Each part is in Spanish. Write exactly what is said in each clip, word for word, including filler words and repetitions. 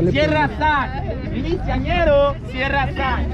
Cierra sac. Iniciañero, cierra sac.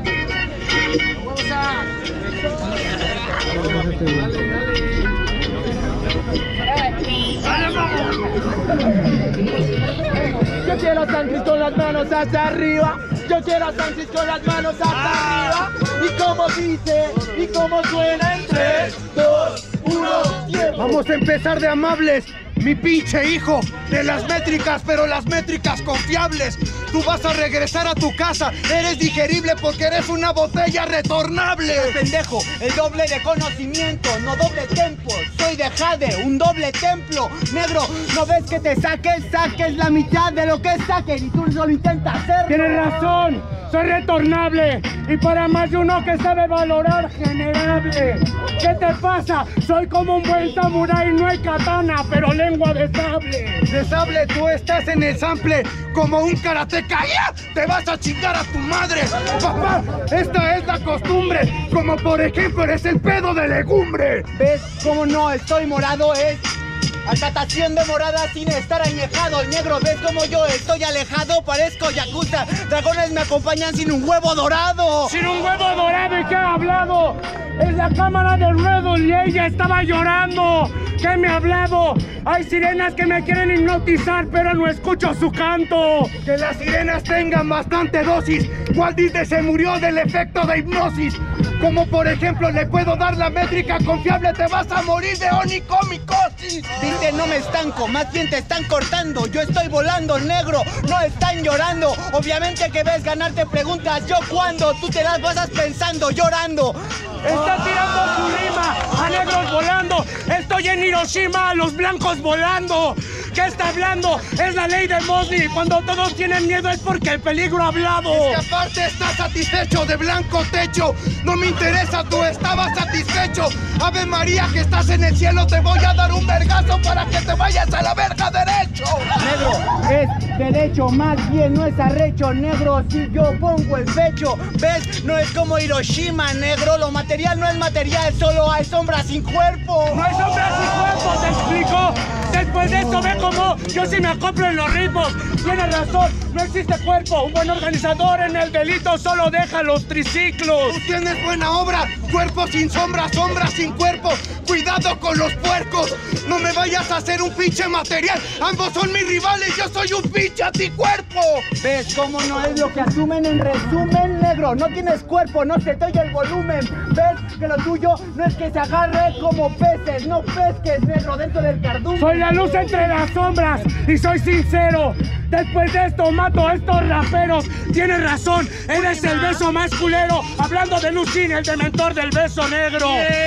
Yo quiero a Sánchez con las manos hasta arriba. Yo quiero a Sánchez con las manos hasta arriba. Y como dice, y como suena en tres, dos, uno, tiempo. Vamos a empezar de amables, mi pinche hijo, de las métricas, pero las métricas confiables. Tú vas a regresar a tu casa, eres digerible porque eres una botella retornable. Pendejo, el doble de conocimiento, no doble tempo. Soy de Jade, un doble templo. Negro, ¿no ves que te saques? Saques la mitad de lo que saquen y tú solo intentas hacerlo. Tienes razón, soy retornable y para más de uno que sabe valorar, generable. ¿Qué te pasa? Soy como un buen samurái, no hay katana, pero lengua de sable. De sable, tú estás en el sample como un karateca. ¡Ya! ¡Te vas a chingar a tu madre! ¡Papá! Esta es la costumbre, como por ejemplo eres el pedo de legumbre. ¿Ves cómo no estoy morado? Es acatación de morada sin estar añejado. El negro, ¿ves como yo estoy alejado? Parezco yakuza, dragones me acompañan sin un huevo dorado. Sin un huevo dorado, ¿y qué ha hablado? Es la cámara del ruedo y ella estaba llorando. ¿Qué me ha hablado? Hay sirenas que me quieren hipnotizar, pero no escucho su canto. Que las sirenas tengan bastante dosis. Walt Disney se murió del efecto de hipnosis. Como por ejemplo le puedo dar la métrica confiable, te vas a morir de onicomicosis. Dice no me estanco, más bien te están cortando. Yo estoy volando, negro, no están llorando. Obviamente que ves ganarte preguntas, ¿yo cuándo? Tú te las pasas pensando, llorando. Está tirando su rima a negros volando. Estoy en Hiroshima, los blancos volando. ¿Qué está hablando? Es la ley de Mosley. Cuando todos tienen miedo es porque el peligro ha hablado. Es que aparte estás satisfecho de blanco techo. No me interesa, tú estabas satisfecho. Ave María, que estás en el cielo, te voy a dar un vergazo para que te vayas a la verga derecho. Negro, es derecho, más bien no es arrecho. Negro, si yo pongo el pecho. ¿Ves? No es como Hiroshima, negro. Lo material no es material, solo hay sombras sin cuerpo. No hay sombras sin cuerpo, te explico. Después de esto ve como yo sí me acoplo en los ritmos. Tienes razón, no existe cuerpo. Un buen organizador en el delito solo deja los triciclos. Tú tienes buena obra, cuerpo sin sombra, sombra sin cuerpo. Cuidado con los puercos, no me vayas a hacer un pinche material. Ambos son mis rivales, yo soy un pinche anticuerpo. ¿Ves cómo no es lo que asumen? En resumen, negro, no tienes cuerpo, no se te oye el volumen. ¿Ves que lo tuyo no es que se agarre como peces? No pesques, negro, dentro del cardumen. Soy la luz entre las sombras y soy sincero. Después de esto mato a estos raperos. Tienes razón, eres el beso más culero. Hablando de Lucín, el dementor del beso negro.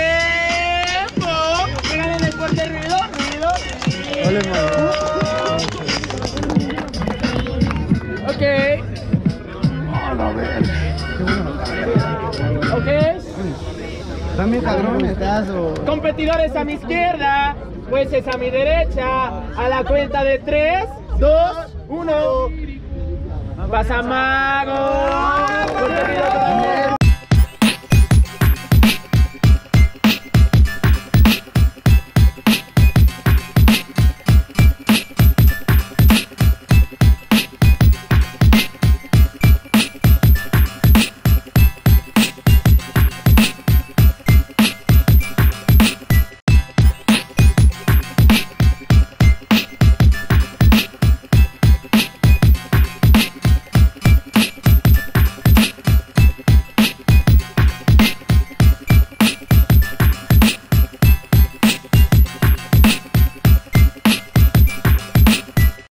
¡Tiempo! Regalen el fuerte ruido, ruido. Vale, man. Ok. Ok. Dame cabrones, Competidores a mi izquierda, jueces a mi derecha. A la cuenta de tres, dos, uno. Pasa mago.